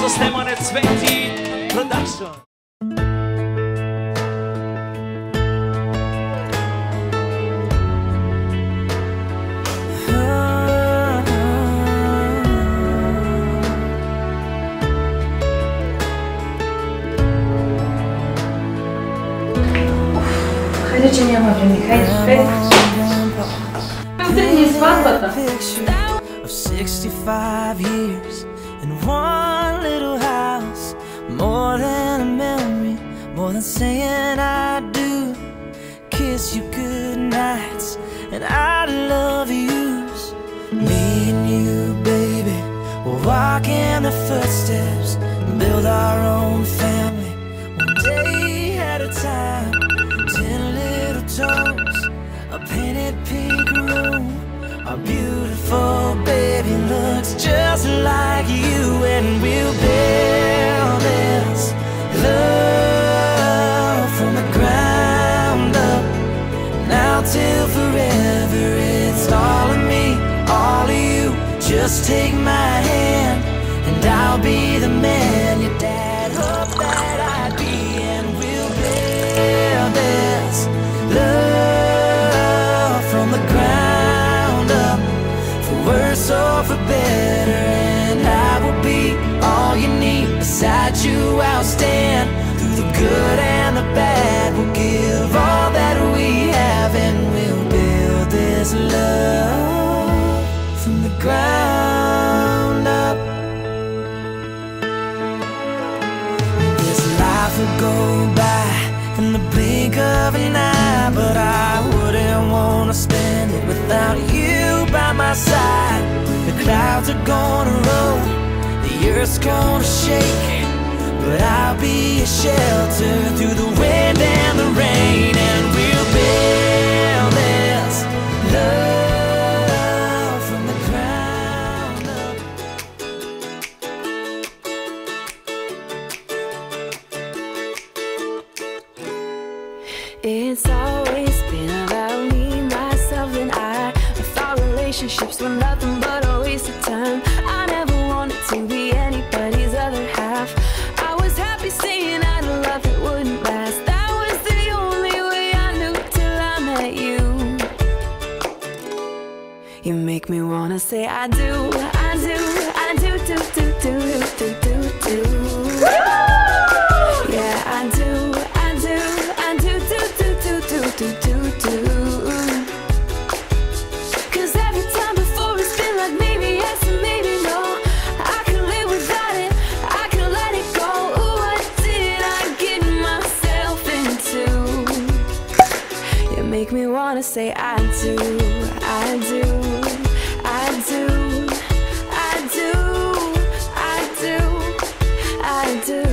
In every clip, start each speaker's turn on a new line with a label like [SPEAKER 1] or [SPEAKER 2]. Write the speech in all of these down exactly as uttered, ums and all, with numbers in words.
[SPEAKER 1] Stefan Cveti Production.
[SPEAKER 2] Хайде, че няма време. Хайде, хайде. Утре ни е сватбата.
[SPEAKER 3] sixty-five years in one little house, more than a memory, more than saying I do. Kiss you good nights and I love yous. Me and you, baby, we'll walk in the footsteps and build our own family, one day at a time. Ten little toes, a painted pink room. Our beautiful baby looks just like you, and we'll build this love from the ground up. Now till forever, it's all of me, all of you. Just take my hand, and I'll be the man your dad hoped that I'd be, and we'll build this love from the ground up. Worse or for better, and I will be all you need. Beside you I'll stand through the good and the bad. We'll give all that we have, and we'll build this love from the ground up. This life will go by in the blink of an eye, but I wouldn't want to spend it without you by my side. The clouds are gonna roll, the earth's gonna shake, but I'll be a shelter through the wind and the rain, and we'll build this love from the ground up.
[SPEAKER 4] It's always been about me, myself and I. I thought relationships were nothing but a waste of time. I never wanted to be anybody's other half. I was happy saying I'd love that wouldn't last. That was the only way I knew till I met you. You make me wanna say I do, I do, I do, do, do, do, do, do, do. Yeah, I do, I do, I do, do, do, do, do, do, do, do. Cause every time before it's been like maybe yes and maybe no. I can live without it, I can let it go. Ooh, what did I get myself into? You make me wanna say I do, I do, I do, I do, I do, I do.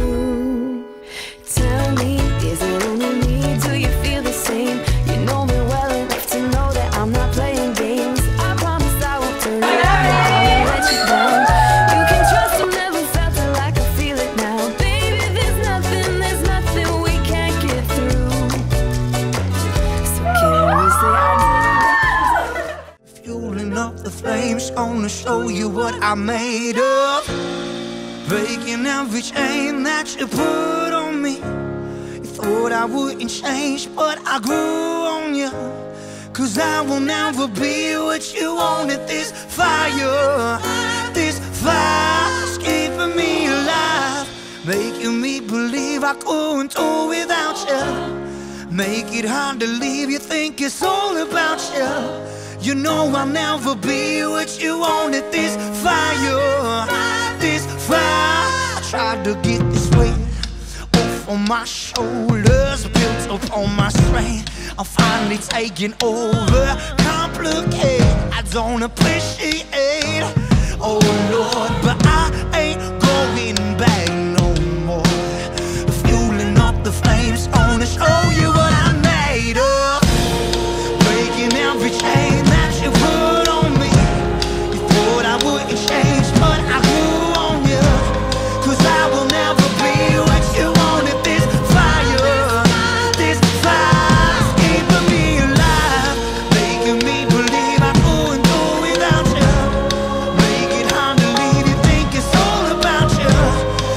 [SPEAKER 4] Tell me, is it only me? Do you feel the same? You know me well enough to know that I'm not playing games. I promise I won't turn around, I won't let you down. You can trust I never felt it like I feel it now. Baby, there's nothing, there's nothing we can't get through. So can we say I do?
[SPEAKER 3] Fueling up the flames, gonna show you what I'm made of. Breaking every chain that you put on me. You thought I wouldn't change, but I grew on you. Cause I will never be what you wanted. This fire, this fire's keeping me alive, making me believe I couldn't do without you. Make it hard to leave, you think it's all about you. You know I'll never be what you wanted. This fire, this fire. I tried to get this weight off on my shoulders, built up on my strength. I'm finally taking over. Complicate, I don't appreciate. Oh Lord, but I ain't going back no more. Fueling up the flames, gonna show you what I'm made of. Breaking every chain that you put on me. You thought I wouldn't change, but I grew on you. Cause I will never be what you wanted. This fire, this fire's keeping me alive, making me believe I couldn't do without you. Make it hard to leave, you think it's all about you.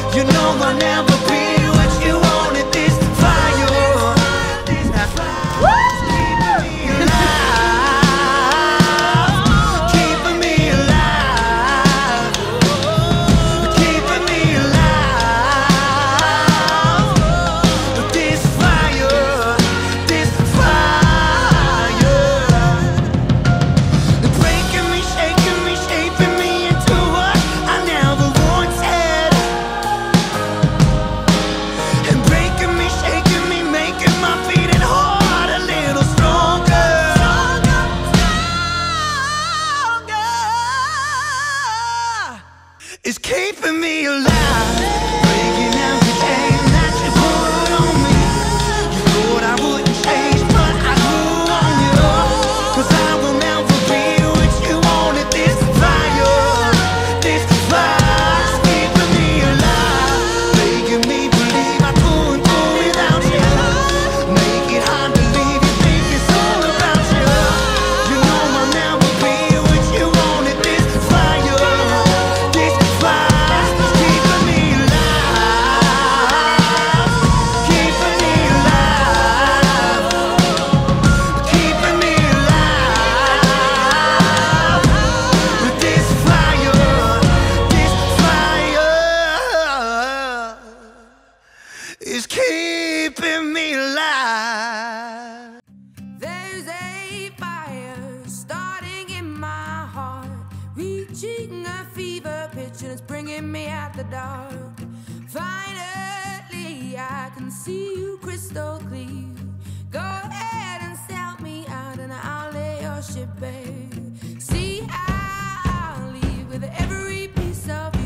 [SPEAKER 3] is keeping me alive, breaking every chain that you put on me. You thought I wouldn't change, but I grew on you, 'cause I will never be what you wanted. This fire, this fire is keeping me alive, making me believe I couldn't do without you. Make it hard to leave, you think it's all about you. You know I'll never be what you wanted. This fire, this fire is keeping me alive, keeping me alive, keeping me alive. This fire, this fire is keeping me alive.
[SPEAKER 4] There's a fire starting in my heart, reaching a fever pitch, and it's bringing me out the dark. Finally, I can see you crystal clear. Go ahead and sell me out, and I'll lay your ship bare. See, I'll leave with every piece of you.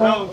[SPEAKER 2] Bravo.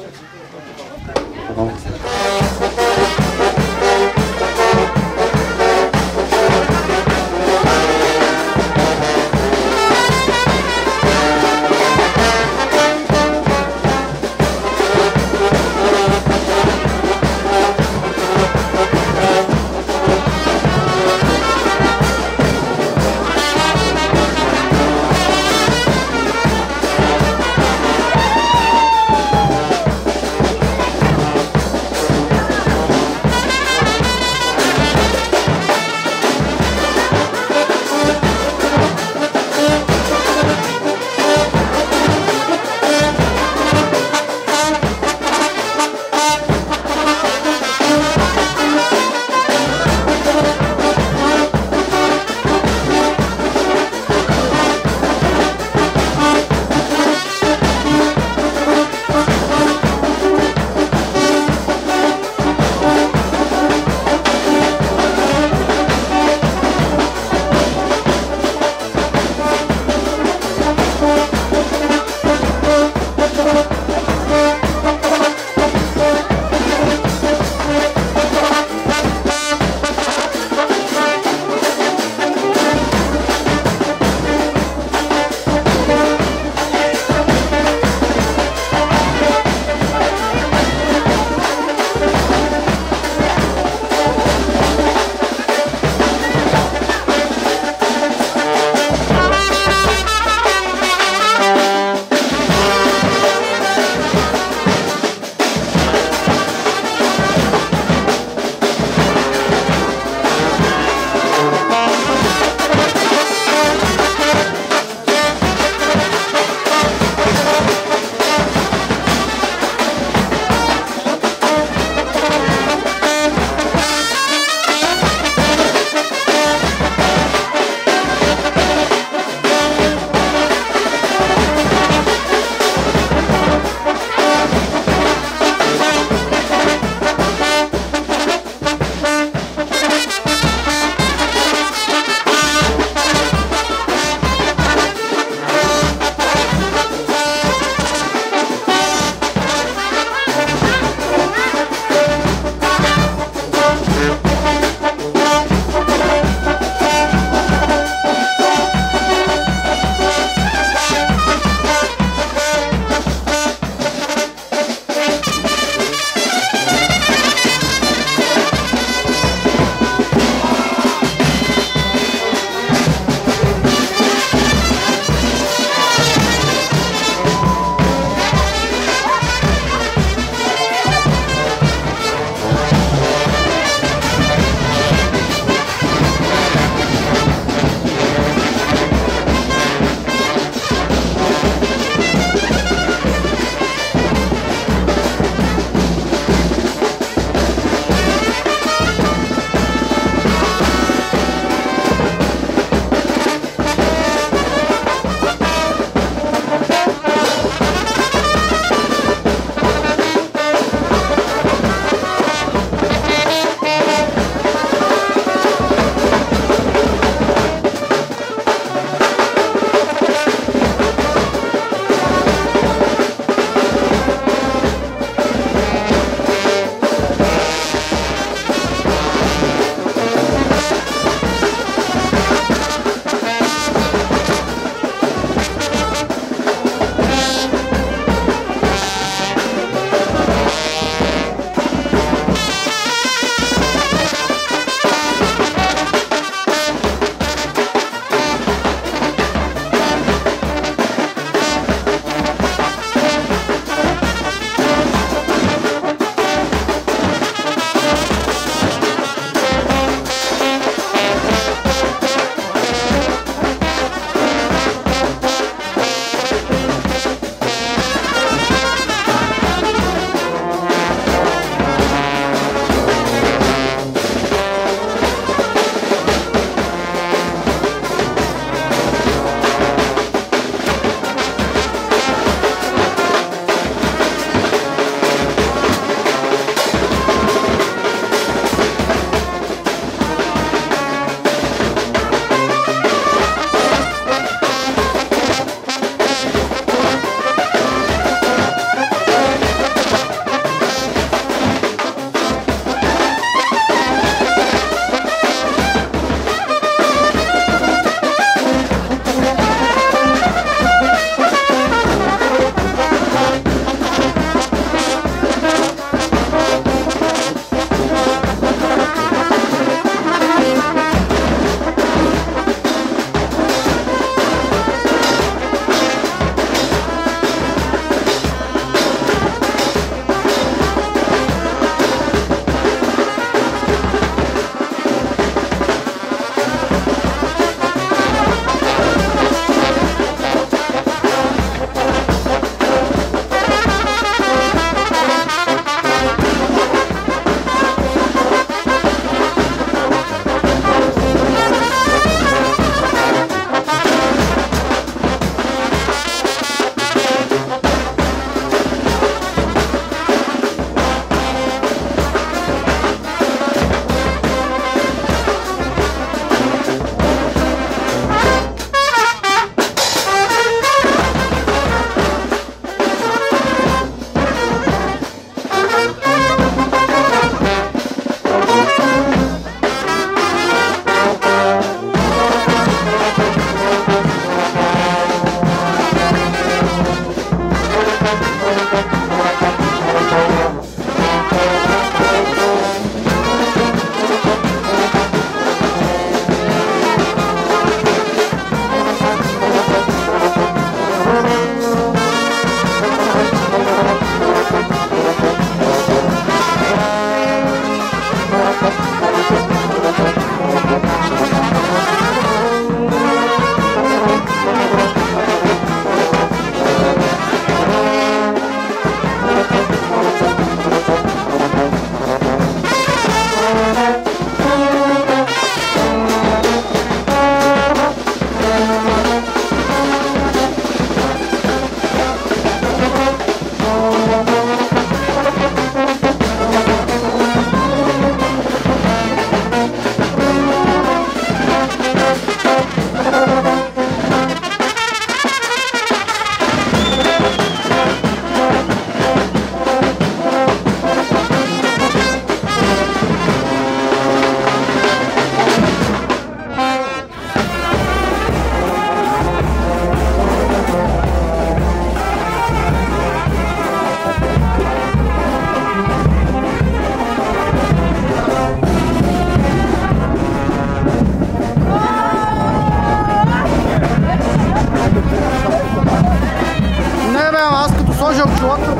[SPEAKER 5] jogo de foto.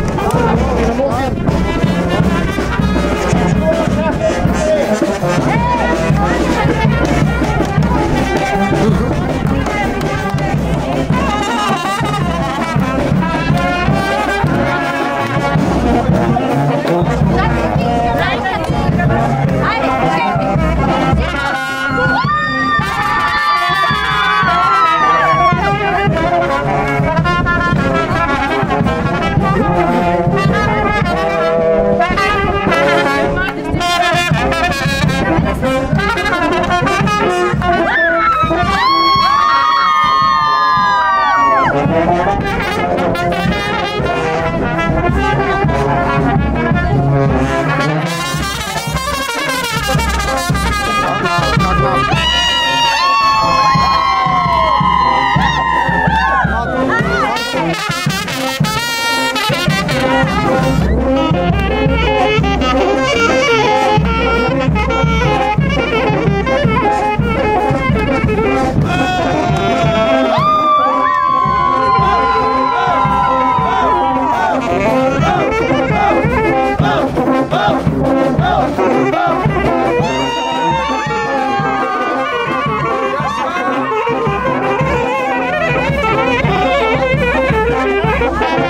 [SPEAKER 4] Bye.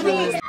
[SPEAKER 5] please.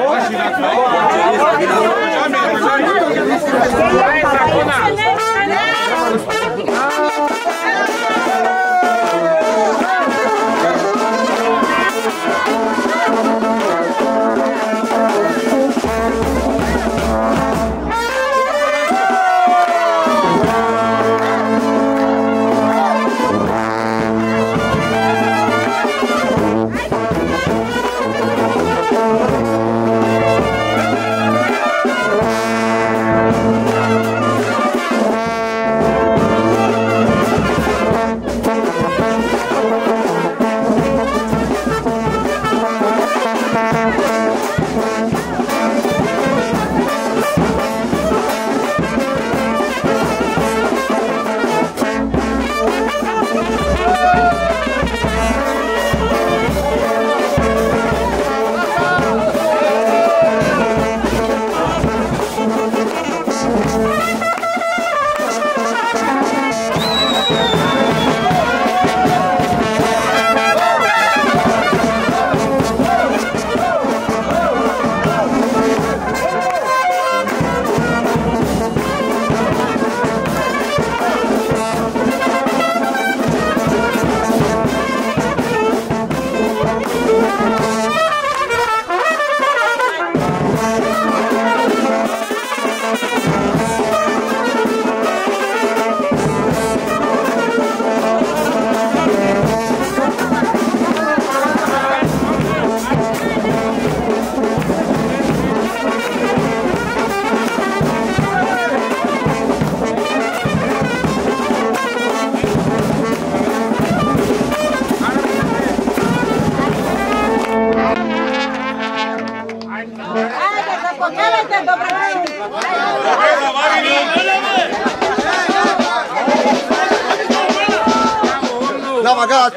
[SPEAKER 5] La magazza!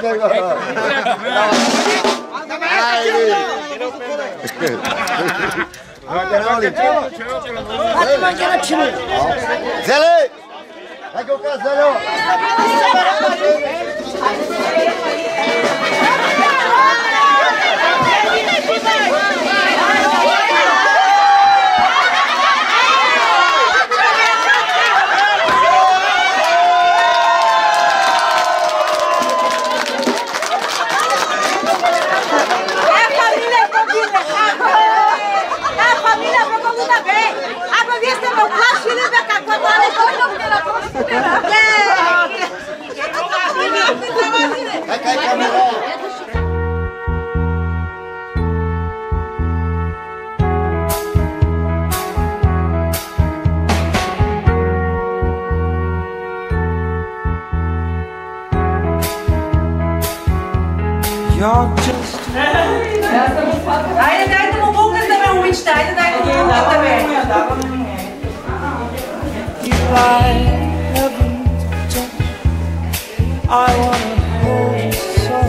[SPEAKER 5] Fatti mangiare a cinese! Zele! Ecco un castello!
[SPEAKER 3] You're just
[SPEAKER 2] Haydi dai mu bugün de ben uçtu. Haydi dai mu bugün de ben.
[SPEAKER 3] you like heaven to touch. I wanna hold so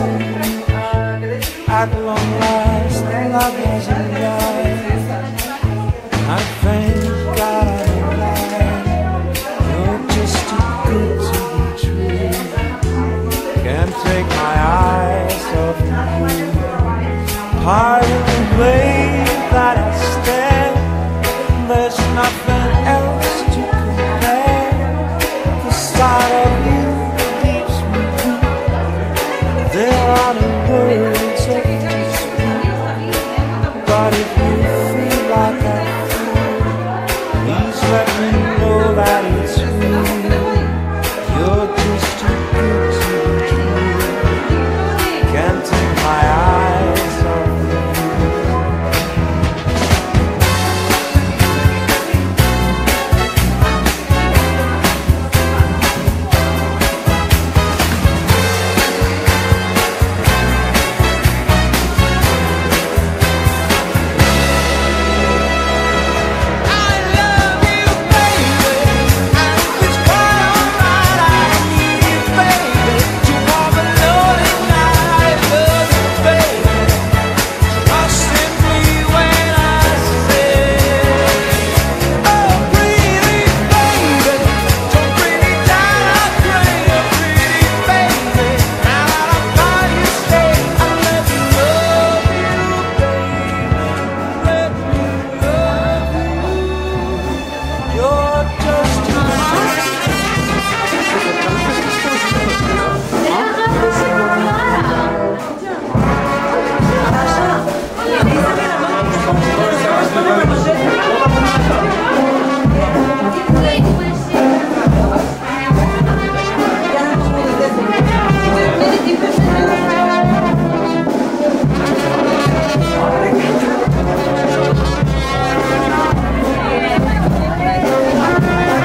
[SPEAKER 3] at long last love is alive. I thank God I'm alive. You're just too good to be true. Can't take my eyes off you. Part of the way that I stand, there's nothing else to compare. The sight of you leaves me weak. There are no words to speak, but if you
[SPEAKER 4] Yeah.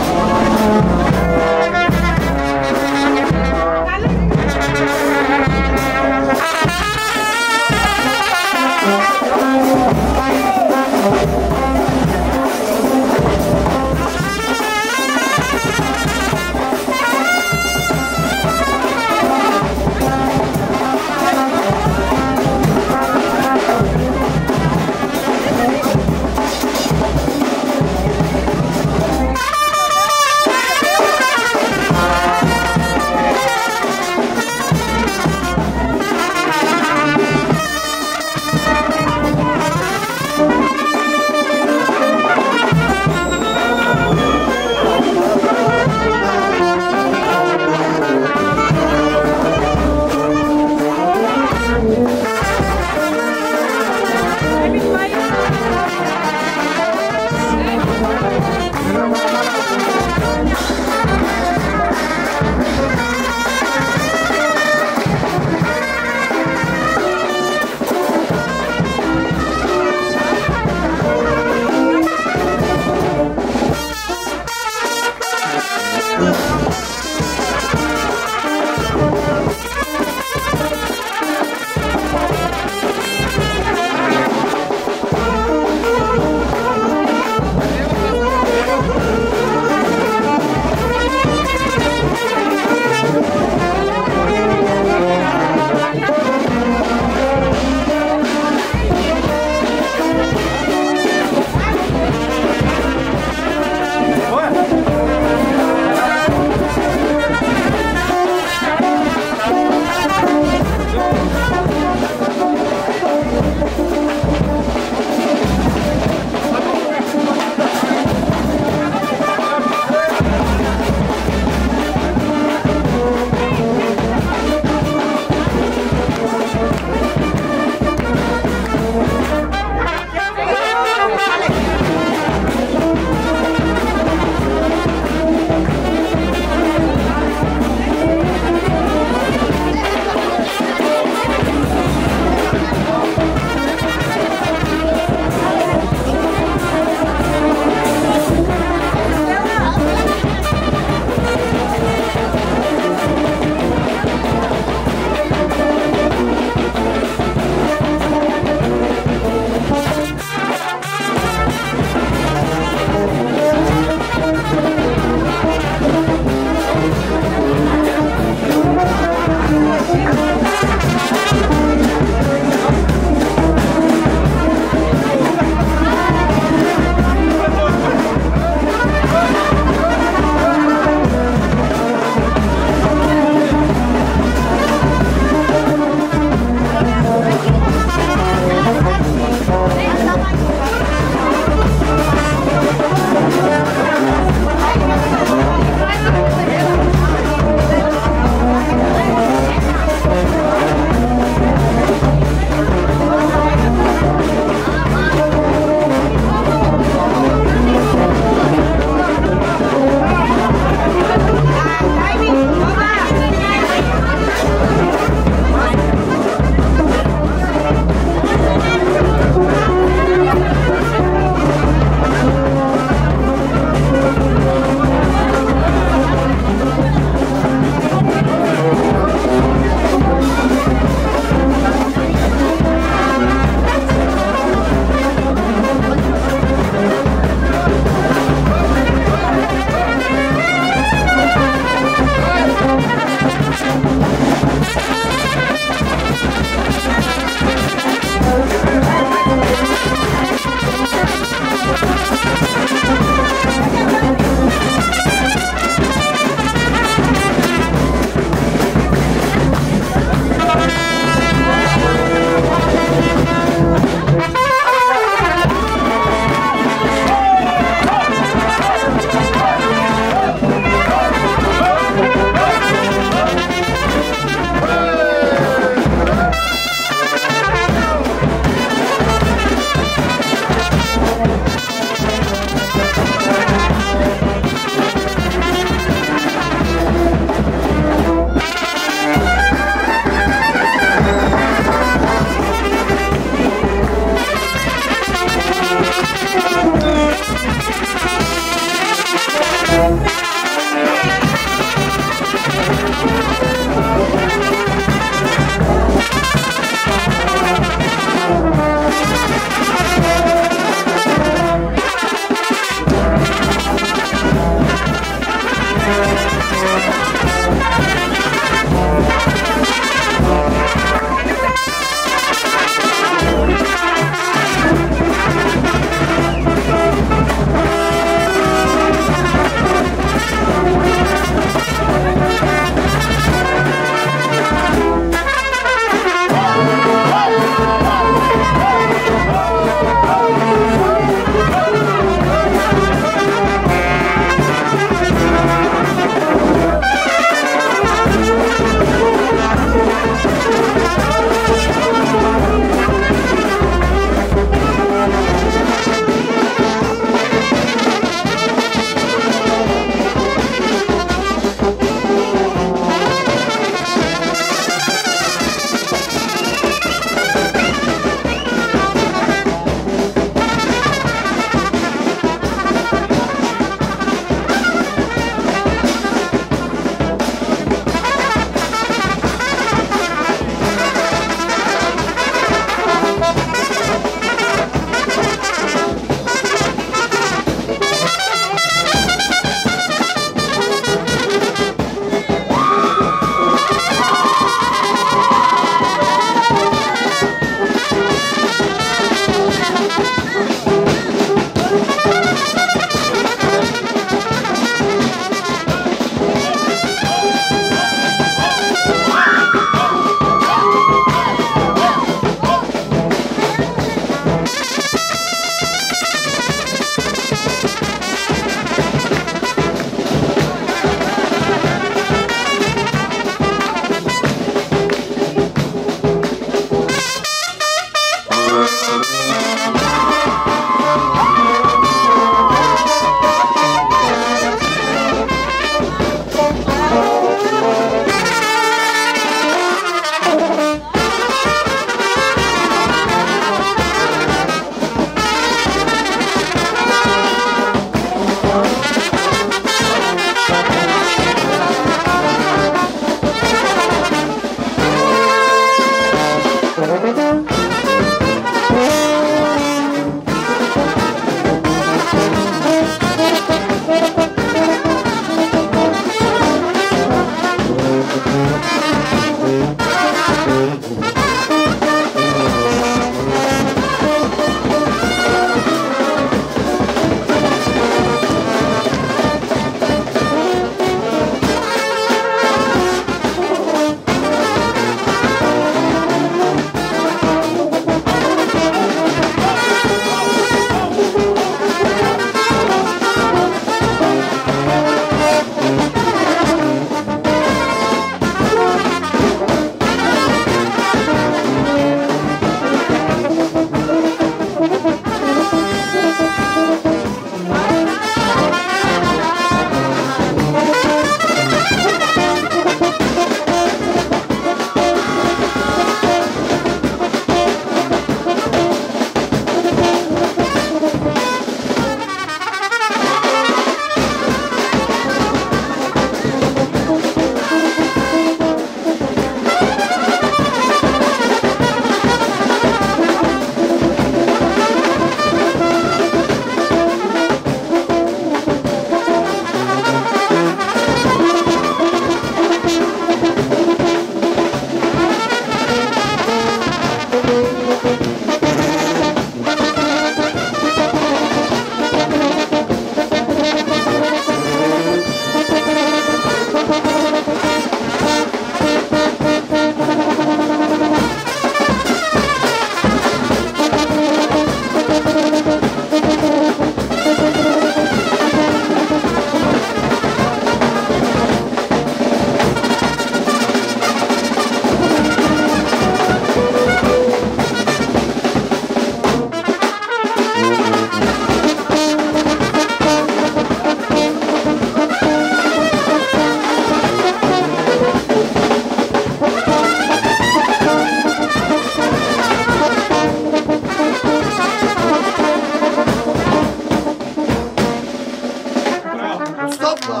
[SPEAKER 5] това.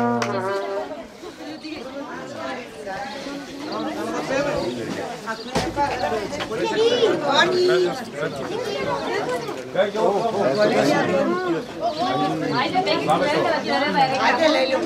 [SPEAKER 2] Айде, беги, да ти даде бе. Айде, Лелю.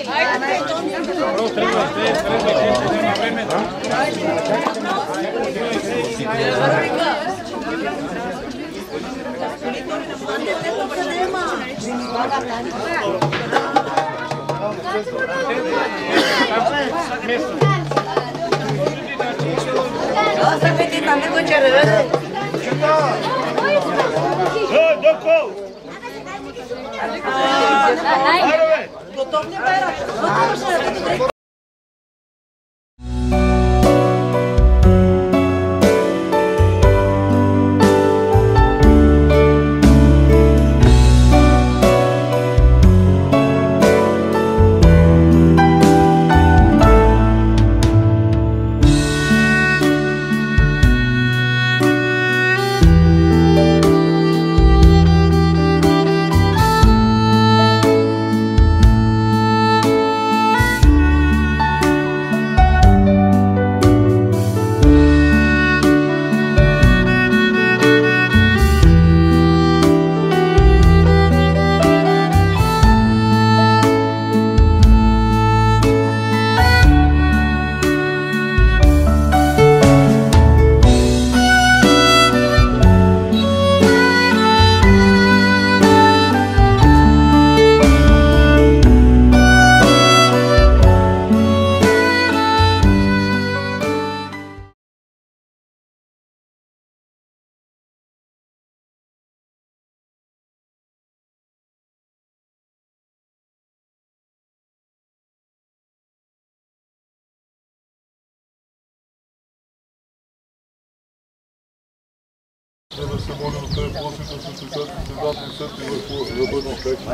[SPEAKER 6] За да се молим от тези просите с печатите задни сети върху работни текст.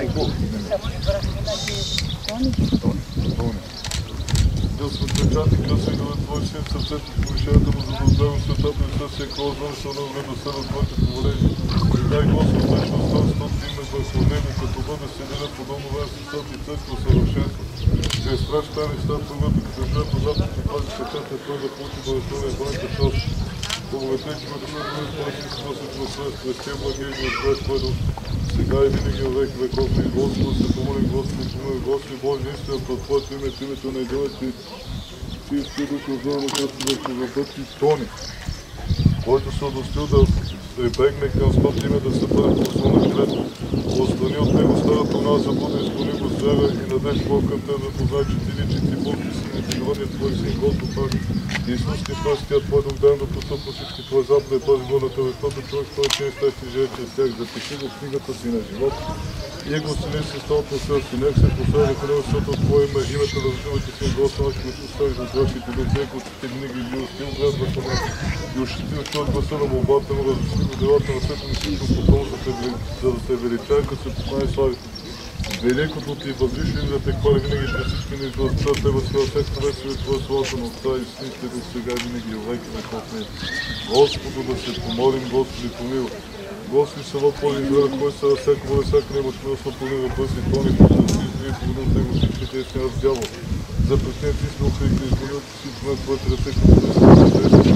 [SPEAKER 6] Да сме печати къси да твой син сърцето в повишението му, за да отдава светата и със всеки озъм, що на време да съдат твоите поволения. И дай Господ вече остан стот име върху него, като бъде седина подобно вен състат и църква съвършенство. Чрез прав стане стат първата, като жертва запад и пази печата, той да получи благословение банка част. Благодаря, че ме чудваме с Божи способ на своя свещен благие от Божи Твой дух. Сега и винаги във веки веков и Господи, се помолим Господи, помолим Господи, Божи истината от Твоето име, името на идолите и чисти дух отзорно, който да се въпъти Тони, който се удостил да прибегне към спът име да се бъде послана жилето. Отстрани от него старата у нас забуда, изпълни го с вера и надеж Бог към Те да познае, че Ти личи, Ти Бог и Син, и животния Твой Син, Господ Бог. Иисус Христос, Тя Твой дух дан да постъпва всички Твои заповеди, този горната вестата човек, който не сте си живе чрез тях, запиши го в книгата си на живот. И го цели си столът на Сър си, нека се поставя в него света от Твое име, името да развивате си Господа, наш, който оставиш от Вашите дух, Него ти винаги бил стил, гледва към нас. И ощети от Твоят гласа на молбата му, разреши го делата на света на всичко потом, за да се величае, като се познае славите. Великото Ти възвиши да Те хвали винаги през всички ни изгласца, Те възхвала всеки човек свет Твоя славата на Отца и Сините до сега винаги и веки веков не. Господу да се помолим, Господи помилуй. Господи се въпълни Израел, кой са всяко воля, всяка небо, че милост напълни въпроси и тони, които са изгрили по водил Него всички те си нас дявол. За пресния Ти сме охрикли, изгонил Ти си поне Твоите ръце, като Те си Твоите ръце,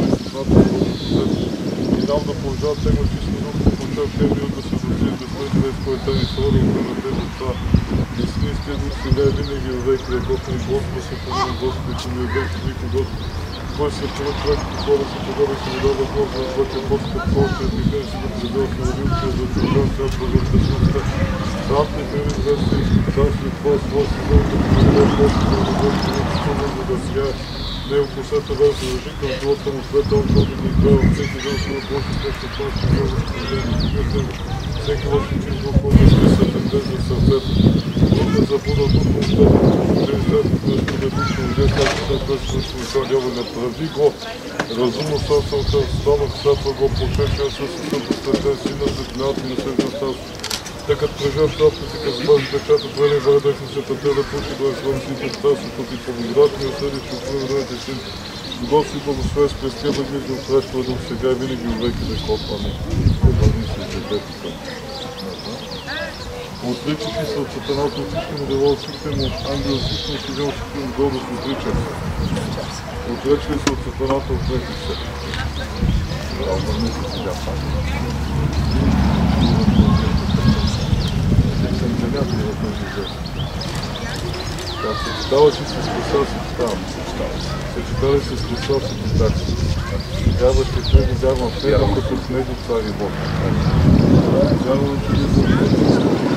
[SPEAKER 6] и нам да положават Него чисто дух, да получава Тебе и да се държи, да сме Тебе с Твоите ни слави и на Тебе това. И с Ниския дух сега е винаги във веки веков и Господи се помили, Господи помили, веки веки Господи. Кой се това човек, какво да се подава се вода да Бог, за това, че Бог като повече от никъде си да предел се родил, че за чуждан свят бъдете силността. Царство и преми звезди, царство и Твоя своя сезон, да помилее Господи, да Бог, за да сияе. Него косата вера се държи към живота му света, он който ни играе от всеки ден своя Бог и Бог, това ще бъде възстановление. Всеки лъж и чист Бог, който ще се тенден за сърцето. Бог да забуда дух на устата, да изгледа, да изгледа дух на уде, както след това ще се това няма да прави го. Разумно собствената стана, светва го пошечен със съсъпа светен сина, за клината и на света царство. Тъй като преживяш шапката, като бъде печата, твърни върдах на света, да получи благословен си пред царството и по благодат ми осъди, че отвърни родите си. Господи благословен с през Тебе грижда от Твоя дух, сега и винаги във веки веков. Амин. Обърни се за детето. Отричайки се от сатаната, от всички му дела, от всички му ангели, от всички му съдил, от всички му гордост, отричай се. Отречли се от сатаната, отречи се. Обърни се сега пак. Съм земята в този жест. Съчетава си с Христа, съчетавам. Съчетава си с Христа, съчетава си. Вярваш, че в него вярвам в него, като в него цари Бог. Вярвам, че ви бъдете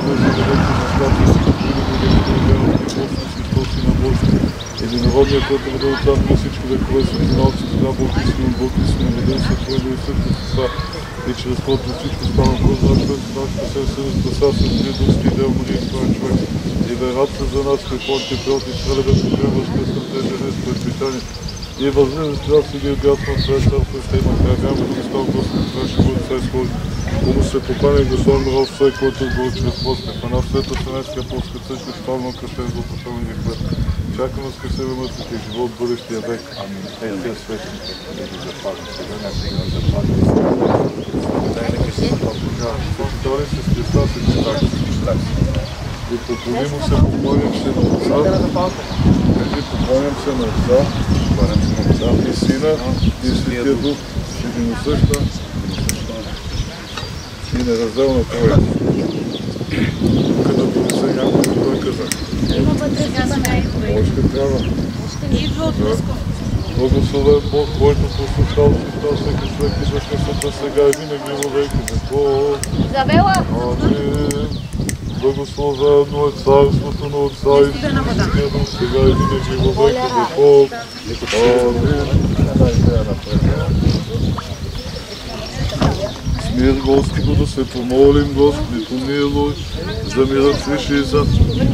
[SPEAKER 6] на Божия. Единородният, който бъде отцът на всички векове, светлиналци, сега Бог и Син, Бог и Син, веден се Твоего и Света Христа, и чрез който всичко става Божия, човек, нашата сърце да спаса с Божия дел, Мария, Твоя човек. И верата за нас, при Понти Пилот и Стрелебе, покрива възкръсна тези днес пред Питание. И възлиза с нас и дясно от Твоя църква, ще има крайвяма Христов, Господ, Твоя Бог, Царь Схожи. Кому се покани Господь Миров, всеки, който е бил чрез Господа, в една света Вселенска апостолска църква, спално кръщен за определени хлеб. Чакам възкресение мъртвите и живот в бъдещия век. Амин. Ей, тия свещите, да ги запазим сега, някой да запазим. Съчетали се с Христа, съчетали се с Христа. И поклонимо се, поклоням се на Отца. Кажи, поклоням се на Отца, и Сина, и Светия Дух, единосъщна и неразделна Твоя. Като понесе някой, той каза. Още трябва. Благословен Бог, който послушал Христа, всеки човек и безмислата сега и винаги във веки веков. Амин. Благословено е царството на Отца и Сина и Дух, сега и винаги във веки веков. Амин. Мир, Господу, да се помолим, Господи, помилуй, за мирът свише и за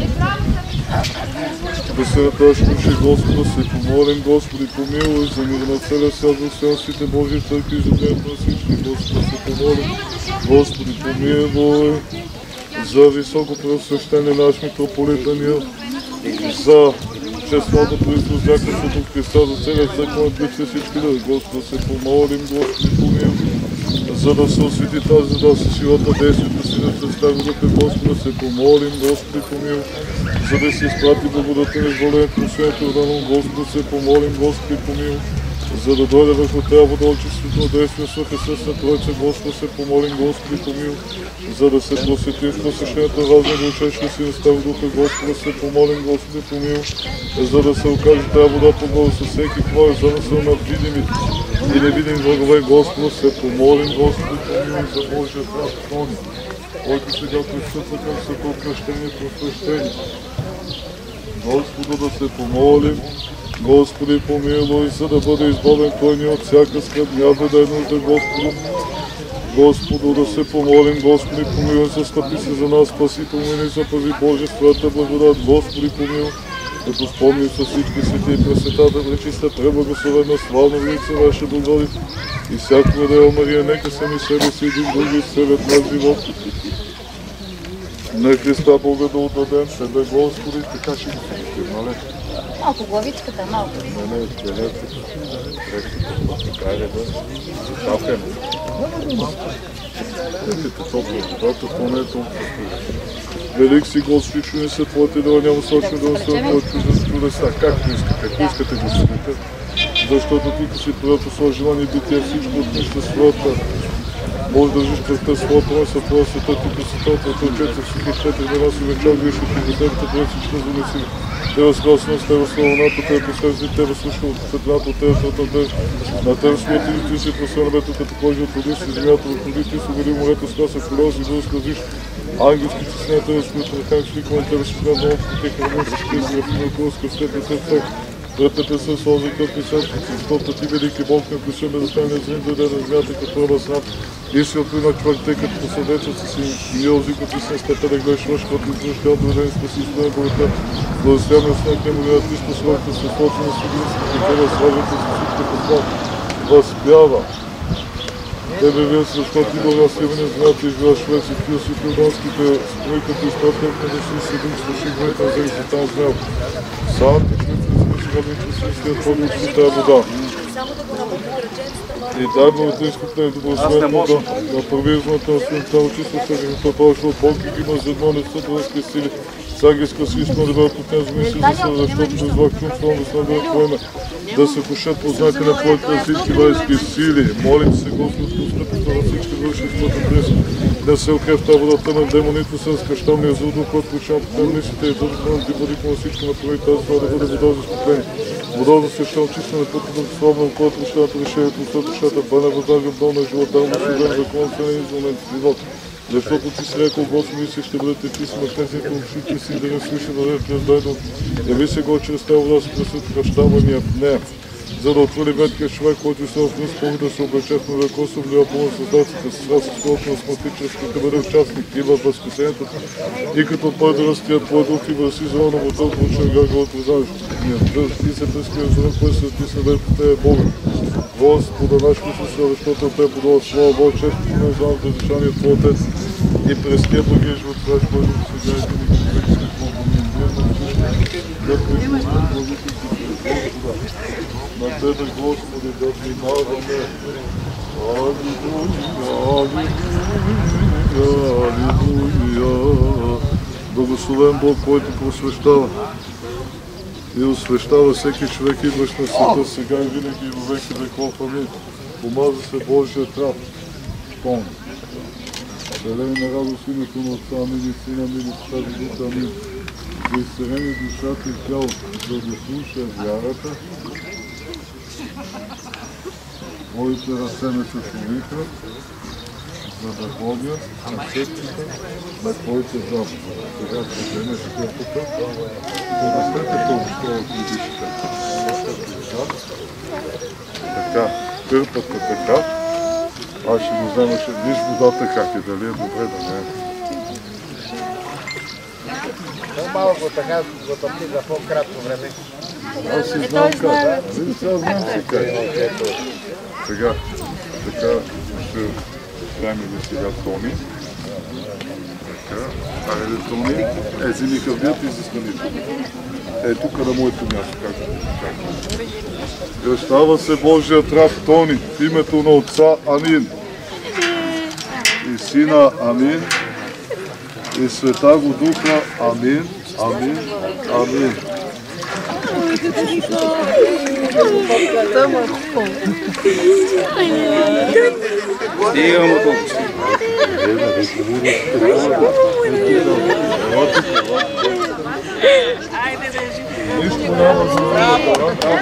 [SPEAKER 6] спасената души, Господу, се помолим, Господи, помилуй, за мир на целия свят, за всеобщите Божии църкви, за дневно на всички, Господи, се помолим, Господи, помилуй, за високо преосвещение наш митрополитания, за честното производителството в Христа, за целия църква, на всички да, Господи, се помолим, Господи, помилуй, за да се освети тази да със силата действието си да се стави да Господа, се помолим, Господи, помилуй, за да се изпрати благодата на изволението на Святото Рано, Господи, се помолим, Господи, помилуй, за да дойде върху тази вода очистително на действие с Христа на Троица, Господи, се помолим, Господи, помилуй, за да се просвети в посещението разни вълчешки си на Става Духа, Господи, се помолим, Господи, помилуй, за да се окаже тази вода по-горе със всеки твой, за да са на видими и невидими врагове, Господи, се помолим, Господи, помилуй, за Божия брат Тони, който сега пристъпва към свето кръщение и просвещение. Господу, да се помолим, Господи, помилуй, за да бъде избавен Той ни от всяка скръбня, да дай нужда, Господи. Господу, да се помолим, Господи, помилуй, застъпи се за нас, спаси, помилуй, запази Божествата благодат, Господи, помилуй, като спомни с всички свети и пресветата, пречиста, преблагословена, славна Вица, Ваша Богородица и всякога Дева Мария, нека сами себе си един други изцелят наш живот. На Христа Бога да отдадем себе, Господи, така ще го съобщим, нали?
[SPEAKER 7] Малко главичката, малко.
[SPEAKER 6] Не, не, изпленете, реките, така е да запахем. Реките топло, водата, то не е толкова скъпо. Велик си Господи, чуни се Твоите дела, няма сочно да насъл Твоите чудеса. Както искате, ако искате го съдите, защото Ти си първото своя желание битие, всичко от нищо своята. Може да жиш кръвта своята, но са Твоя света, Ти красотата, Тълчеца, всички четири на нас и вечал, грешно Ти детето, Твоя всичко занеси. Те възкръсност, Те възславаната, Те посредзи, Те възслушва от светлината, Те възславата, на Те възславата и Ти си просва небето, като кожи от води си, земята от води, Ти си увели морето с каса, колоз и възкръзиш. Ангелски честния, Те възкръсва на ханг, швикване, Те възкръсва на новото, Те хранят, всички си рафина, колоска, степи, Те всеки. Препете се слози, като и също, защото Ти велики Бог не пише ме да стане зрин, дойде да змята като ръба снат. И си отвина човек, тъй като посъдецът си милзи, като си степе да гледаш лъж, като излъж, тя доведен спаси с да бъдете. Благословяме основ к нему, да Ти спасувахте се слото на судинските, Тебе славите с всички послав. Възпява. Тебе вие се, защото Ти благословени знаят и живаш човек си, Ти си филданските строи, като изпратълка да си седим, слуши гвоите, за и там знаел. Сам Ти човек, Родните си стоят води от тази вода. И дай Бог да изкупне добросветно да първизната на Святого чисто съденото повече от Бог и има за едно несъдвърски сили. С ангелска силища на ребята от нея замисли за себе, защото без влак чувствам да сме да поеме, да се пушат по знака на Твоите на всички войски сили. Молим се, Господ, постъпите на всички върши в Твоята през, да се окрепта водата на демоните с кръщалния злодо, който получава по темниците и дължите на диводите на всички направи тази това да бъде вода за спокойни. Вода за свещал чисто на пътя да слабна, който общата решението от душата, бана възлага долна живот, дай му се вен закон се не изумен живот. Защото ти си рекол, Господи, си ще бъдете ти смъртниците, общите си да не слуши да дадеш дойдо. Яви се го чрез тази вода, се пресвет кръщавания в нея. За да отвори веткия човек, който се в низ да се облече в новия се влива пълно създаците с раз с колко на смъртически да бъде участник и във възкресението. И като той да разкрия твой дух и върси зелена на вода, от лучен гага от възраждания. Ти се прескрия за кой се ти се върху Тебе Бога. Господа наш Исусе, защото Те подава слава Бог, често не знам за дишание Твой Отец и през Тия благия живот Твоя, който сега и винаги веки се помогнем. На Тебе, Господи, да внимаваме. Алилуя, алилуя, алилуя. Благословен Бог, който просвещава и освещава всеки човек, идващ на света, сега и винаги и във веки веков. Амин. Помаза се Божия трап. Пълно. Селени на радост името на Отца, амин и Сина, амин и Святи Дух, амин. За изцелени душата и тяло, да да слуша вярата. Твоите ръце ме сътвориха, за да ходя на църквите на Твоите заповеди. Сега ще вземеш кърпата и да снете толкова от лидишите. Така, кърпата така. Аз ще го взема, ще виж водата как е, дали е добре да не е.
[SPEAKER 5] Малко така го топи за по-кратко време.
[SPEAKER 6] Аз си знам как. Вие сега знам си как. Сега, така ще правим ли сега Тони. Така, айде Тони. Е, вземи хърдията и заснани. Е, тук на моето място, както казвам. Кръщава се Божия трап Тони, в името на Отца, амин. И Сина, амин. И Света го Духа, амин, амин, амин.
[SPEAKER 1] Стига му толкова.
[SPEAKER 6] Нищо няма за това.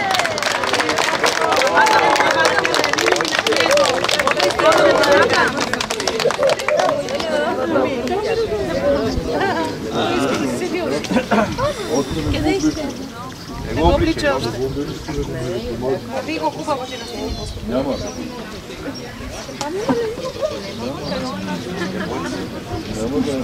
[SPEAKER 1] Не го облича.
[SPEAKER 2] Ви го хубаво ще наследим.
[SPEAKER 6] Няма. Няма да...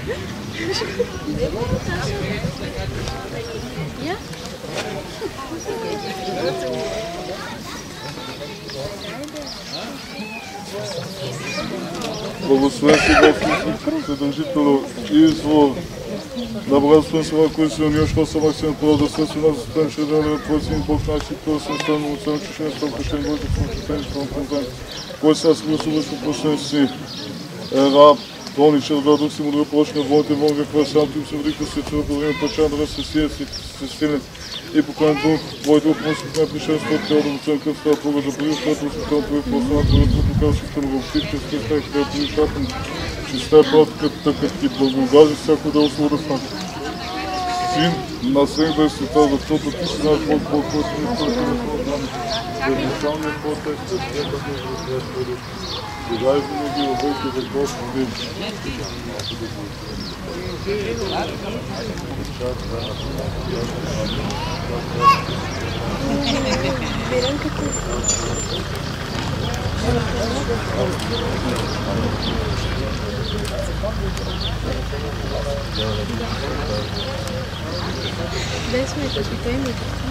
[SPEAKER 6] Благословен си Господ, Вседържителю, извор на братствен слава, който се униеш в самаксиен плод, да се с нас застан, ще да не Твой син Бог наши, който се станал от съм чешен, стал кашен, който съм чешен, стал контан, който се аз гласуваш по прощен си, раб, Тони, черда, дух си мудро, прочна, волните вълга, ква сам, ти се вдика се чува, по време пачан, да се сие, се силен и покоен дух, Твой дух, мой си не пришелство, тяло да цен кръв, става Бога да бъде, защото си там Твой послан, Твой дух, покажа си към въобще, ще стане, където ти шатен, чиста пратка, така ти благогази всяко да услуга с нас. Син, наследва и света, защото ти си знаеш Бог, Бог, който ни стърпи на това за мисълния контекст, за света да изразяш Твой дух. Сега и винаги във веки веков, амин.
[SPEAKER 4] Дай сме, като ми.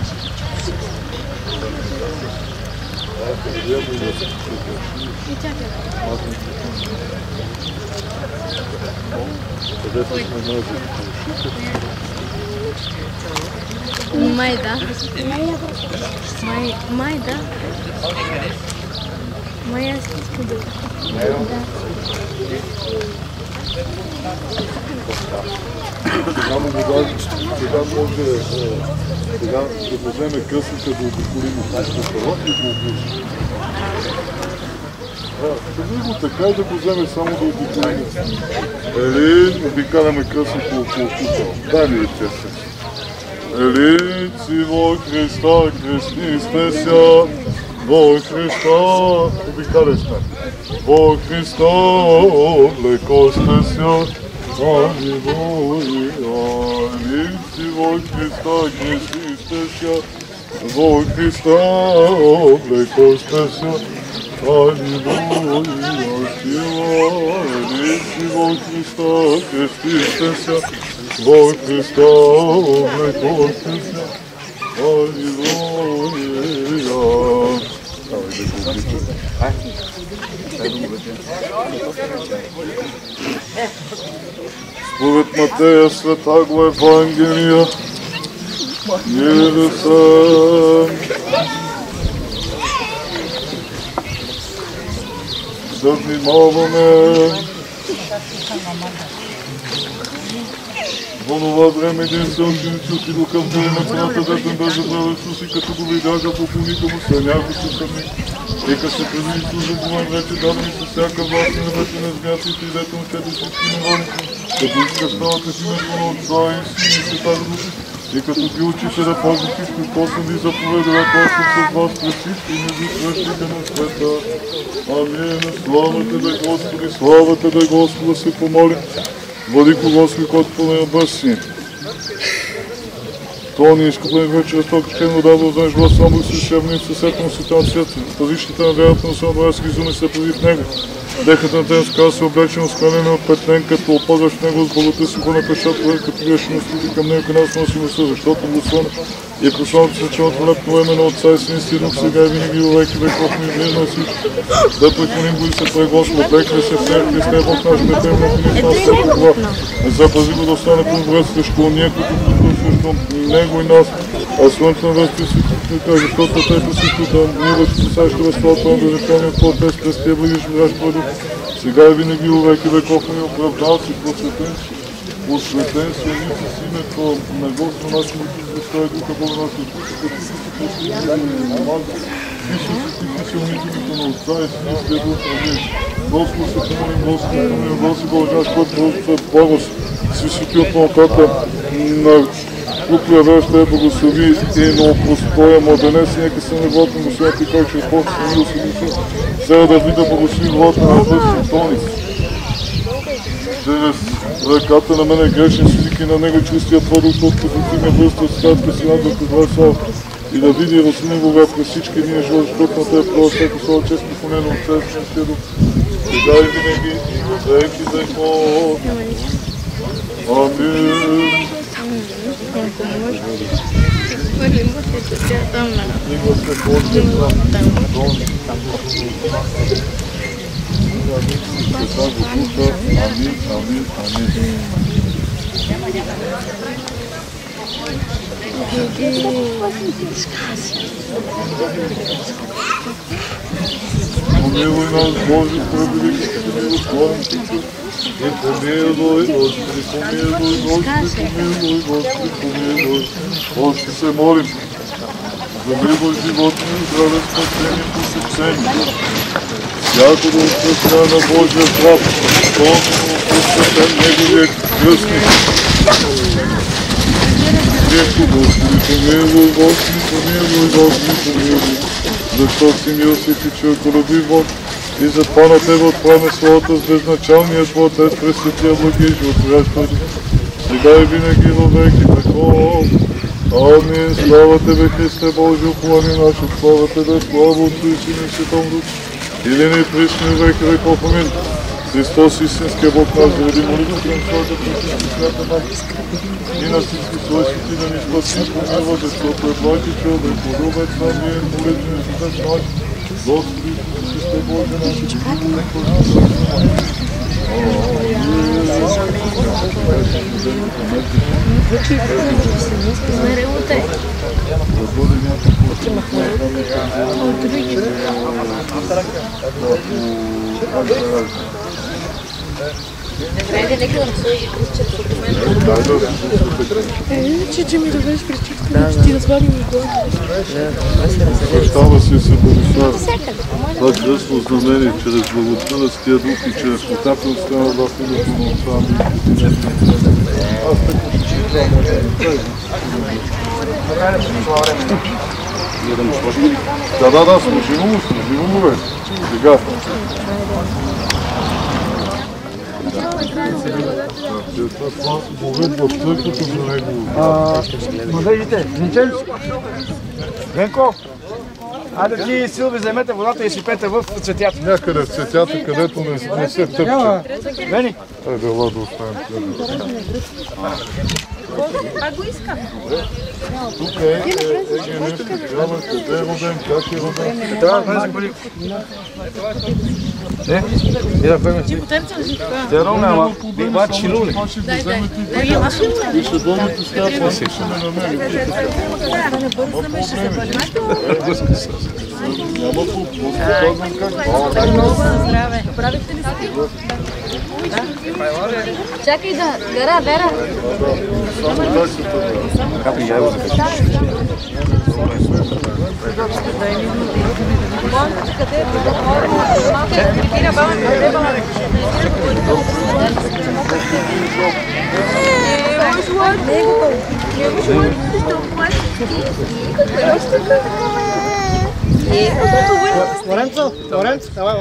[SPEAKER 4] И чакай. Май да. Май, май да.
[SPEAKER 7] Моя иска да.
[SPEAKER 6] Сега му го сега може сега да го вземе късната да обиколи му късната и го обучи. Кажи го така и да го вземе само да обиколи. Елин, обикаляме късната около купел. Дай ми да честен. Елин, си во Христа, кресни сте ся, во Христа, обикаляй сме. Во Христа, леко сте ся, Аллилуйя, липси во Христа, кресни сте ся, во Христа, леко сте ся, Аллилуйя, сила, липси во Христа, кресни сте ся, во Христа, леко сте ся, Аллилуйя. Според Матея света го Евангелия, Иерусалим. Да внимаваме. В онова време един се ученици отидоха в делянето, дето им бе забрал Исус и като го видяха, поклониха му се, някой се сами. Ека се преди Исус за Бога вече дадени с всяка власт на небето на змията и дето учете всички народи, като иска ставате в името на Отца и Сина и Света Духа. И като ги учите да пазите всичко, после ви заповедува, аз съм с вас пред всички и не ви свършите на света. Амин. Слава Тебе, Господи, слава Тебе, Господа, се помоли. Владико Господи, който понея бъси. Това ни изкуплен вече, с тока чкен вода, да узнаеш глас само и се шевним съсед на света на света. Пазищите на вярата на Сон двайсет изуми се преди в него. Дехата на тези скала се облечено, скалена от петнен, като опазваш него с благата си го напешат, като виеш на слуги към него, към нас носи носа, защото благословен и прославното се чува твоето име на Отца и Син и Дух, сега и винаги във веки веков ми влиза на всички. Да преклоним го и се прегосва, пекне се в Тебе, Христе, Бог наш, бете му на нас всяко това. Запази го да остане по-вред срещу ние, които срещу него и нас, а слънце на връзки си каже, защото Тето си тута, ние вече се саща възслата на божествения Твой Отец, през Тия бъдеш враж Твой, сега и винаги във веки веков ми оправдал си, просветен си. Осветен си един с името на Господа нашето Христа и Духа Бога нашето, като си си последни и намаза. Пише си ти писалните името на Отца и Сина и Света Духа. Амин. Господи се помолим, Господи, помолим, Господи, Боже наш, който Господи благост, си свети от пълнотата на купля веща е благослови и на опростоя младенец и нека се на главата му святи, как че Бог се мило се душа. Сега да видя благослови главата на Бъси Тонис. Чрез ръката на мене грешен всички на него чистия Твой дух, от позици ме връста от статка си над Твоя слава и да види Иерусалим Бога през всички дни живот, защото на Тебе права всяко слава чест поклонено от Тебе Святия Дух. Сега и винаги и във веки веков. Амин. Амин, амин, амин. Помилуй нас, Боже, Пребелик, Господи, и помилуй, Господи, помилуй, Господи, помилуй, Господи, помилуй. Още се молим за мило животни, здраве, спасение, посещение. Всяко да отпусна на Божия здрав, толкова посветен Неговият кръстник. Грешко, Господи, помилуй, Господи, помилуй, Господи, помилуй. Защото си милостив и човеколюбив Бог и за това на Тебе отправяме славата с безначалния Твой Отец през Светия Благи и животворящ Твой Дух. Сега и винаги във веки веков. Амин. Слава Тебе, Христе Божие, упование наше, слава Тебе, слава Отцу и Сину и Светом Дух. Или не присни веки веков. Амин. Христос, истинския Бог наш, заради молитва към Своята пречиста свята Майка и на всички Свои свети да ни спаси, помилва, защото е благ и човек, подобен сам ние, молитва ни за нас наш. Господи, Христе Божие наше, помилуй, Амин. Да бъде някакво...
[SPEAKER 7] Хайде, нека да сложи кръстчето от мен.
[SPEAKER 6] Дай да се...
[SPEAKER 8] Е, че ми да беше причитката, че ти да свалим и главата.
[SPEAKER 6] Става си се Борислав. Това кръстно знамение, чрез благодата на Святия Дух и чрез потапенството на властта на Отца. Аз Да, да, да, служимо му, служимо му, бе. Сега.
[SPEAKER 5] Младежите, Винченцо, Венко, айде ти, Силви, вземете водата и сипете в цветята.
[SPEAKER 6] Някъде в цветята, където не, не се тъпче.
[SPEAKER 5] Вени.
[SPEAKER 6] Айде, ела да оставим.
[SPEAKER 2] Пак го иска.
[SPEAKER 6] Тук е, е, е, нещо, трябва, къде е роден, как е роден.
[SPEAKER 5] Да, не се боли. Е, и да пъгнем си. Те ровне, ама, бива чилули.
[SPEAKER 2] Дай, дай. Дай, имаш ли?
[SPEAKER 6] И ще дойдете с тази паси, ще ме намери.
[SPEAKER 2] Бързаме, ще се бъдем.
[SPEAKER 6] Няма по-казвам как.
[SPEAKER 2] Здраве. Правихте ли си?
[SPEAKER 7] Чакай да, Вера, Вера.
[SPEAKER 5] Капи, я го закача.
[SPEAKER 2] Къде е? Кристина, баба, къде е баба?
[SPEAKER 5] Лоренцо, Лоренцо, давай.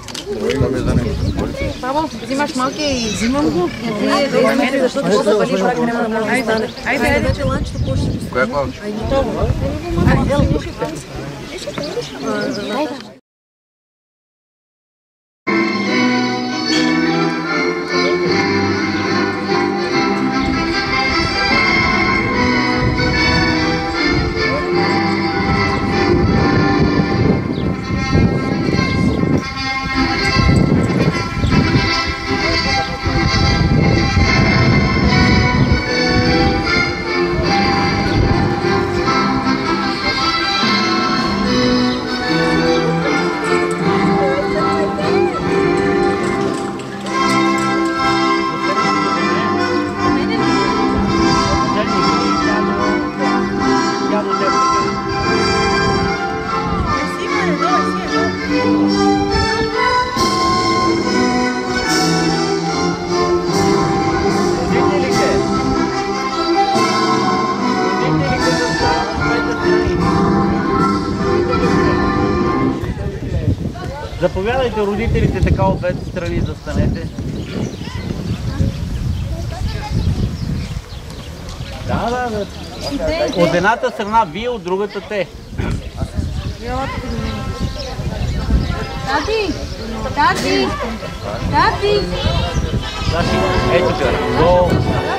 [SPEAKER 2] Бабо, взимаш малкия и взимам го. Не да измери, защото ще завали брак, няма да може да стане. Айде, айде, че ланчето по-ще.
[SPEAKER 5] Коя е клавиш?
[SPEAKER 2] Айде, готово. Айде, ела, слушайте.
[SPEAKER 9] Заповядайте родителите така от двете страни да станете. Да, да, да. От едната страна вие, от другата те.
[SPEAKER 7] Тати! Тати! Тати!
[SPEAKER 9] Значи, ето те. До...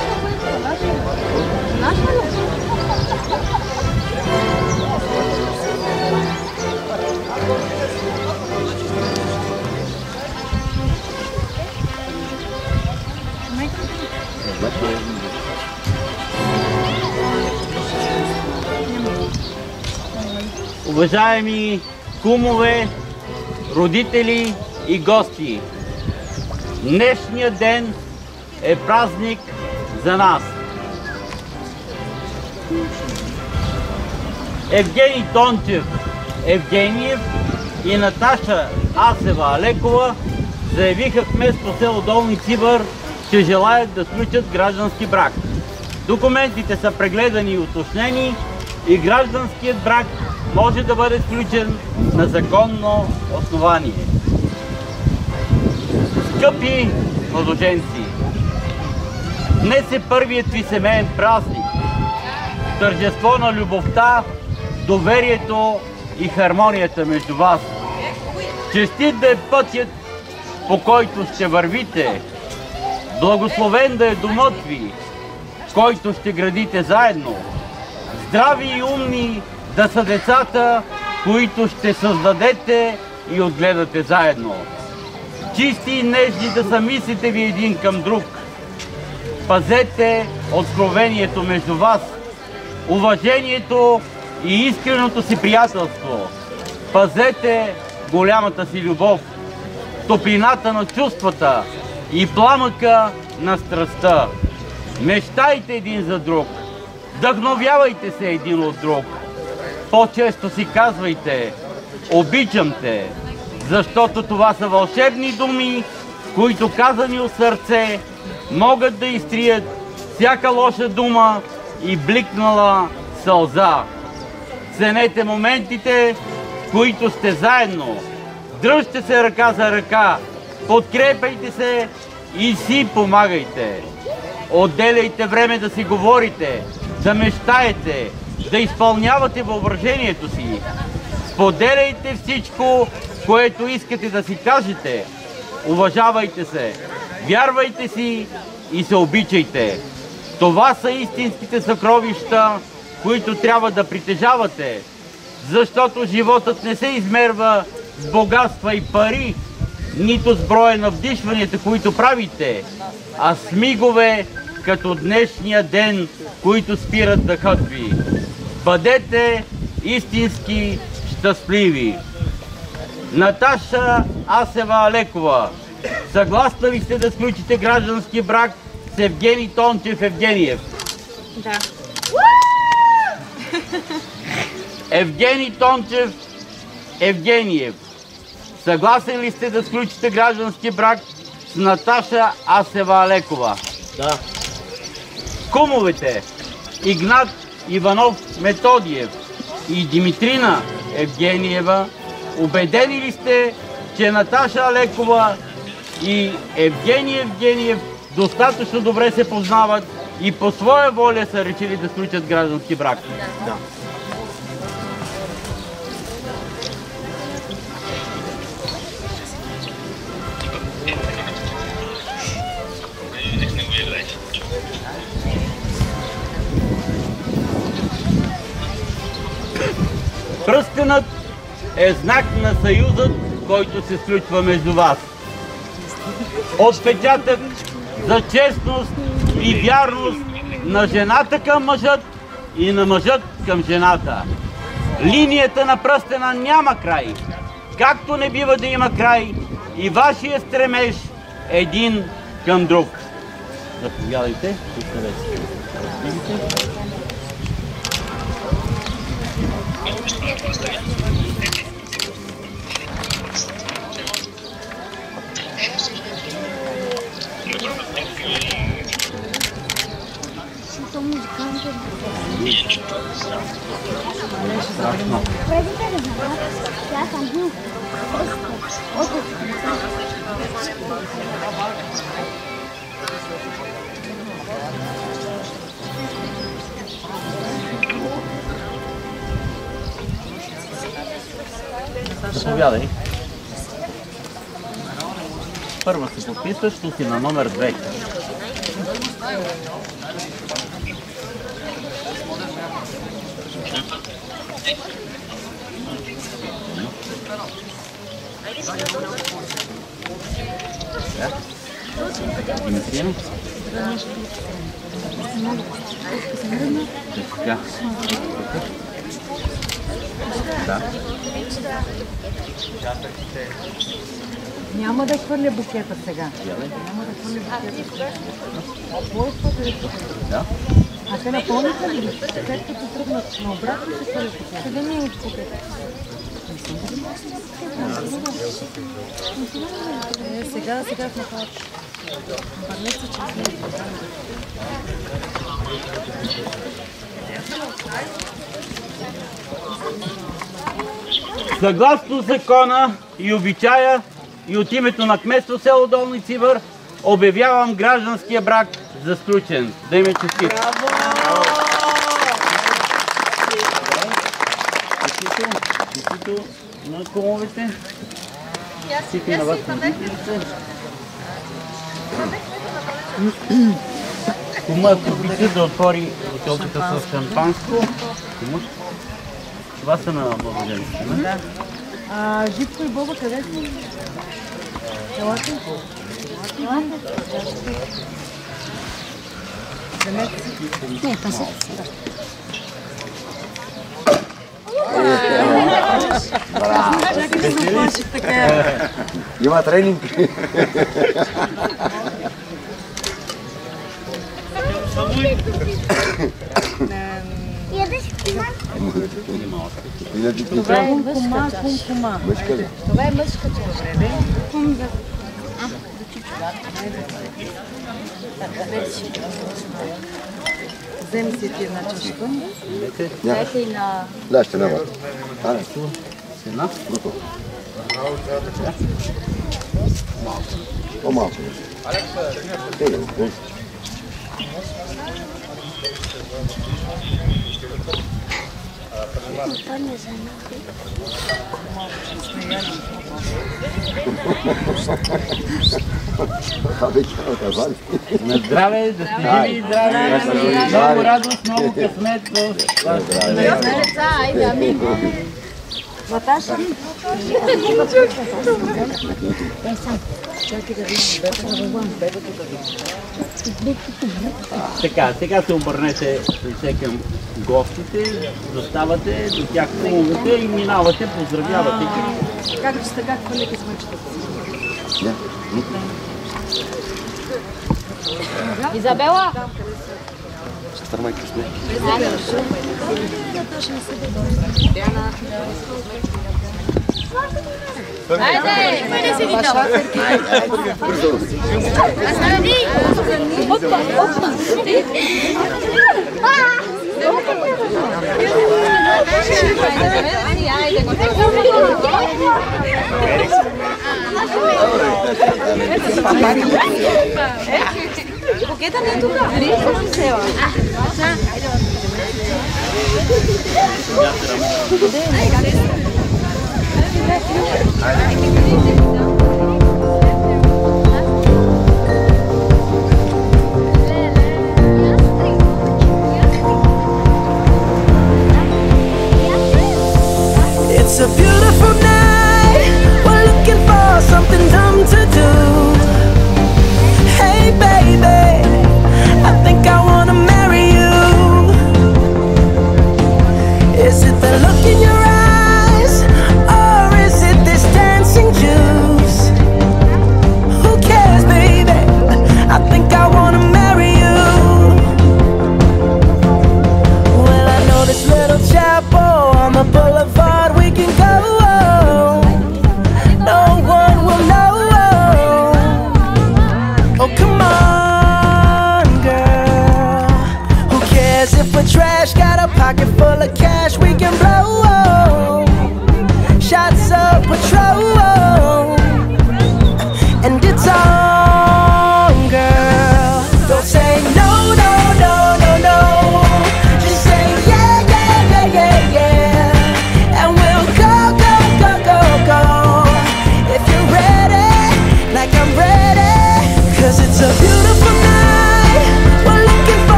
[SPEAKER 9] Уважаеми кумове, родители и гости, днешният ден е празник за нас. Евгений Тончев Евгениев и Наташа Асева Алекова заявиха в кметство село Долни Цибър, че желаят да сключат граждански брак. Документите са прегледани и уточнени и гражданският брак може да бъде сключен на законно основание. Скъпи младоженци, днес е първият ви семейен празник, тържество на любовта, доверието и хармонията между вас. Честит да е пътят, по който ще вървите, благословен да е домът ви, който ще градите заедно. Здрави и умни да са децата, които ще създадете и отгледате заедно. Чисти и нежни да са мислите ви един към друг. Пазете откровението между вас. уважението и искреното си приятелство. Пазете голямата си любов, топлината на чувствата и пламъка на страстта. Мечтайте един за друг, вдъхновявайте се един от друг. По-често си казвайте обичам те, защото това са вълшебни думи, които казани от сърце могат да изтрият всяка лоша дума и бликнала сълза. Ценете моментите, в които сте заедно. Дръжте се ръка за ръка, подкрепяйте се и си помагайте. Отделяйте време да си говорите, да мечтаете, да изпълнявате въображението си. Споделяйте всичко, което искате да си кажете. Уважавайте се, вярвайте си и се обичайте. Това са истинските съкровища, които трябва да притежавате, защото животът не се измерва с богатства и пари, нито с броя на вдишванията, които правите, а с мигове, като днешния ден, които спират дъхът ви. Бъдете истински щастливи. Наташа Асева Алекова, съгласна ли сте да сключите граждански брак с Евгений Тончев Евгениев?
[SPEAKER 2] Да.
[SPEAKER 9] Евгений Тончев Евгениев, съгласен ли сте да сключите граждански брак с Наташа Асева Алекова?
[SPEAKER 10] Да.
[SPEAKER 9] Кумовете Игнат Иванов Методиев и Димитрина Евгениева, убедени ли сте, че Наташа Алекова и Евгений Евгениев достатъчно добре се познават и по своя воля са решили да сключат граждански брак?
[SPEAKER 10] Да.
[SPEAKER 9] Пръстенът е знак на съюзът, който се сключва между вас. Отпечатък за честност и вярност на жената към мъжът и на мъжът към жената. Линията на пръстена няма край, както не бива да има край и вашия стремеж един към друг. Заповядайте. Заповядай. Първа се подписваш, тук си на номер две. Димитрина? Така. Да.
[SPEAKER 2] Няма да хвърля букета сега. Няма да хвърля букета.
[SPEAKER 9] Да.
[SPEAKER 2] А те напълниха ли? След като тръгнат на обратно, се хвърля букета. Къде не е от букета? Е, сега, сега в напад. Парнеца, че не
[SPEAKER 9] Съгласно закона и обичая и от името на кметство село Долни Цивър обявявам гражданския брак за сключен. Да им е честит! Честито на кумовете. Честито на вас. Кума, ако обича да отвори бутилката с шампанско. Това са на младоженците, не?
[SPEAKER 2] Да. А Живко и Боба къде са? Елате?
[SPEAKER 7] Не, пасете.
[SPEAKER 2] Чакай да се оплаши така.
[SPEAKER 10] Има тренинг.
[SPEAKER 7] Това е мъжка чаша.
[SPEAKER 10] Мъжка ли?
[SPEAKER 7] Това е мъжка чаша.
[SPEAKER 2] Вземи си ти една чашка.
[SPEAKER 7] Дайте и на...
[SPEAKER 10] Да, ще няма. Ане.
[SPEAKER 9] Една?
[SPEAKER 10] Готово. По-малко. Тега, не. Абе, чао, казали.
[SPEAKER 9] На здраве, да сте живи и здраве. Много радост, много късмет.
[SPEAKER 7] Деца, айде, амин. Наташа. Чакай да видим бебето да видим.
[SPEAKER 9] Така, сега се обърнете лице към гостите, заставате до тях хубавите и минавате, поздравявате ги.
[SPEAKER 2] Как сте, как хвърляте смъчетата си?
[SPEAKER 7] Изабела!
[SPEAKER 10] Стърмай късме.
[SPEAKER 7] Айде! Бъде си видал! Остави! Опа! Опа! Айде!
[SPEAKER 2] Букета не е тук. Рисвам се.
[SPEAKER 3] It's a beautiful night. We're looking for something dumb to do. Hey baby, I think I wanna marry you. Is it the look in your eyes, or is it this dancing juice? Who cares, baby? I think I wanna marry you. Well, I know this little chapel on the boulevard we can go. No one will know. Oh, come on, girl. Who cares if we're trash? Got a pocket full of cash we can blow. Shots of Patron.